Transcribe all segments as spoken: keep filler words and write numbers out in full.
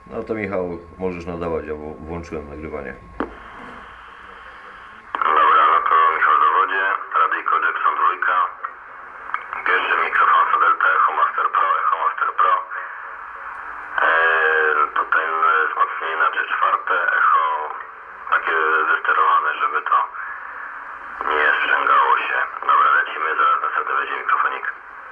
No to Michał, możesz nadawać, ja włączyłem nagrywanie. Dobra, no to Michał w dowodzie, radyjko Jackson dwa. Pierwszy mikrofon Sodelta Echo Master Pro, Echo Master Pro. Eee, tutaj wzmocnienie na G cztery, echo takie wysterowane, żeby to nie sprzęgało się. Dobra, lecimy, zaraz następny będzie mikrofonik.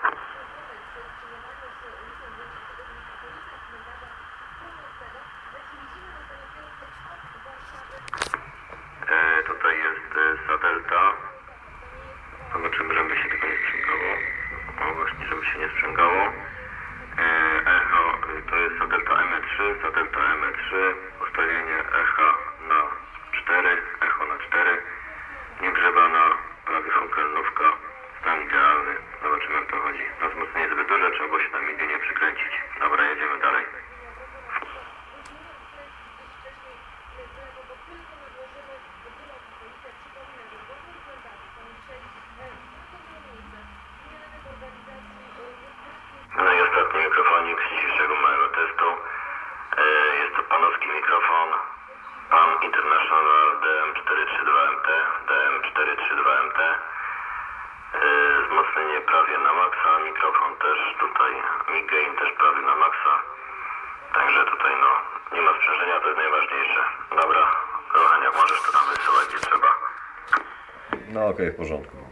E, tutaj jest e, Sodelta. Zobaczymy, żeby się tego nie sprzęgało. O, właśnie, żeby się nie sprzęgało. E, echo, to jest Sodelta M E trzy, Sodelta M E trzy. Ustawienie echa na cztery, echo na cztery. Niegrzebana, radiofonkelnówka. Stan idealny. Zobaczymy, jak to chodzi. Na wzmocnienie zbyt duże, trzeba było się tam nigdy nie przykręcić. Dobra, jedziemy dalej. No i ostatni mikrofonik z dzisiejszego małego testu. Jest to panowski mikrofon Pan International D M cztery trzy dwa M T, D M cztery trzy dwa M T. Wzmocnienie prawie na maksa, mikrofon też tutaj, mic gain też prawie na maksa. Także tutaj no, nie ma sprzężenia, to jest najważniejsze. Dobra, kochania, możesz to tam wysyłać gdzie trzeba. No okej, okay, w porządku.